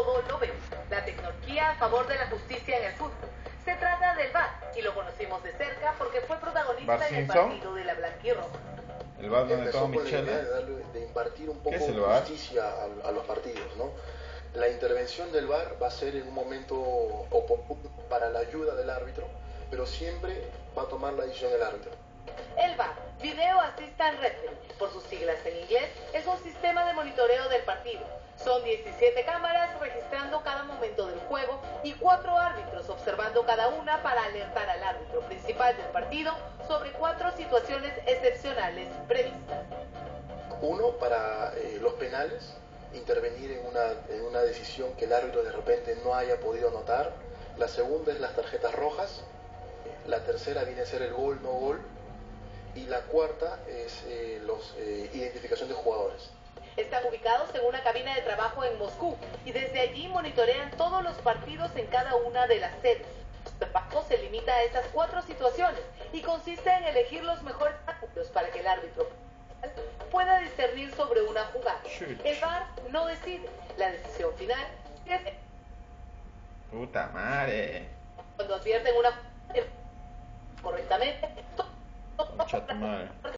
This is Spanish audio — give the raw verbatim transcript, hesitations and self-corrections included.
todo lo vemos. La tecnología a favor de la justicia en el fútbol. Se trata del V A R y lo conocimos de cerca porque fue protagonista en el partido de la Blanquirroja. El V A R donde empezó todo con la idea Michele. de, darle, de impartir un poco ¿Qué es el de V A R? justicia a, a los partidos, ¿no? La intervención del V A R va a ser en un momento oportuno para la ayuda del árbitro, pero siempre va a tomar la decisión el árbitro. El V A R, Video Assistant Referee, por sus siglas en inglés, es un sistema de monitoreo del partido. Son diecisiete cámaras registrando cada momento del juego y cuatro árbitros observando cada una para alertar al árbitro principal del partido sobre cuatro situaciones excepcionales previstas. Uno, para eh, los penales, intervenir en una, en una decisión que el árbitro de repente no haya podido notar. La segunda es las tarjetas rojas. La tercera viene a ser el gol, no gol. Y la cuarta es eh, los eh, identificación de jugadores. Están ubicados en una cabina de trabajo en Moscú y desde allí monitorean todos los partidos en cada una de las sedes. El trabajo se limita a esas cuatro situaciones y consiste en elegir los mejores ángulos para que el árbitro pueda discernir sobre una jugada. El V A R no decide, la decisión final es Puta madre. cuando advierten una jugada correctamente. Concha tu madre.